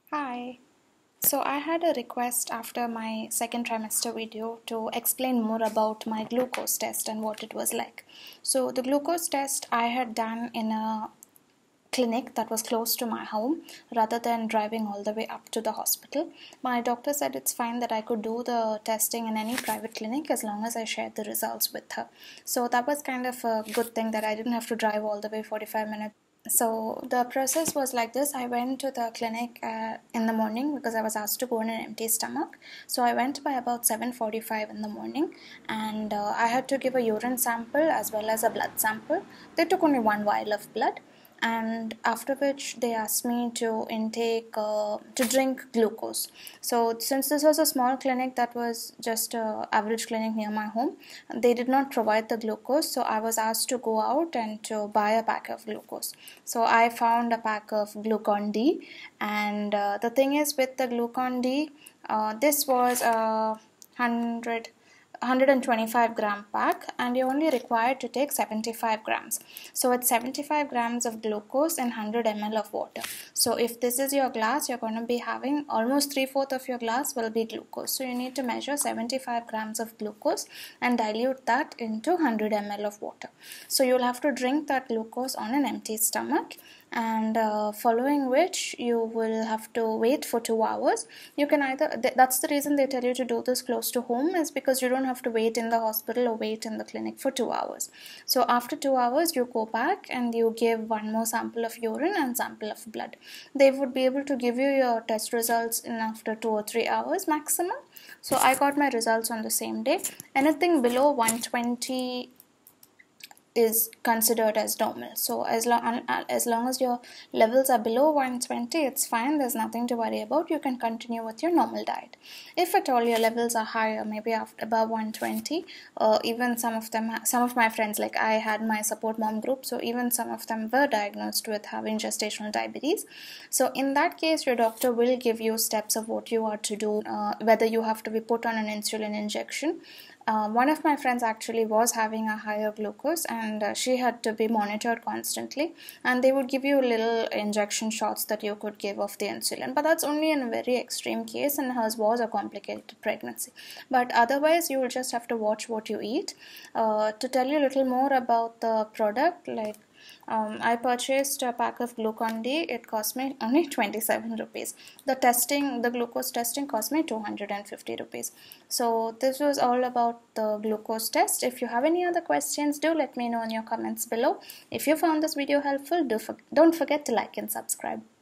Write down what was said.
Hi. So I had a request after my second trimester video to explain more about my glucose test and what it was like. So the glucose test I had done in a clinic that was close to my home rather than driving all the way up to the hospital. My doctor said it's fine that I could do the testing in any private clinic as long as I shared the results with her. So that was kind of a good thing that I didn't have to drive all the way 45 minutes. So the process was like this. I went to the clinic in the morning because I was asked to go on an empty stomach. So I went by about 7:45 in the morning, and I had to give a urine sample as well as a blood sample. They took only one vial of blood, and after which they asked me to to drink glucose. So since this was a small clinic that was just a average clinic near my home, they did not provide the glucose, so I was asked to go out and to buy a pack of glucose. So I found a pack of Glucon D, and the thing is with the Glucon D, this was a 125 gram pack, and you're only required to take 75 grams. So it's 75 grams of glucose and 100 ml of water. So if this is your glass, you're going to be having almost 3/4 of your glass will be glucose. So you need to measure 75 grams of glucose and dilute that into 100 ml of water. So you'll have to drink that glucose on an empty stomach, and following which you will have to wait for 2 hours. You can either, that's the reason they tell you to do this close to home, is because you don't have to wait in the hospital or wait in the clinic for 2 hours. So after 2 hours you go back and you give one more sample of urine and sample of blood. They would be able to give you your test results in after 2 or 3 hours maximum. So I got my results on the same day. Anything below 120 is considered as normal. So as long as your levels are below 120, it's fine. There's nothing to worry about. You can continue with your normal diet. If at all your levels are higher, maybe above 120, even some of my friends, like I had my support mom group, so even some of them were diagnosed with having gestational diabetes. So in that case, your doctor will give you steps of what you are to do, whether you have to be put on an insulin injection. One of my friends actually was having a higher glucose, and she had to be monitored constantly, and they would give you little injection shots that you could give of the insulin, but that's only in a very extreme case, and hers was a complicated pregnancy. But otherwise you will just have to watch what you eat. To tell you a little more about the product, I purchased a pack of Glucon D. It cost me only 27 rupees. The glucose testing cost me 250 rupees. So this was all about the glucose test. If you have any other questions, do let me know in your comments below. If you found this video helpful, don't forget to like and subscribe.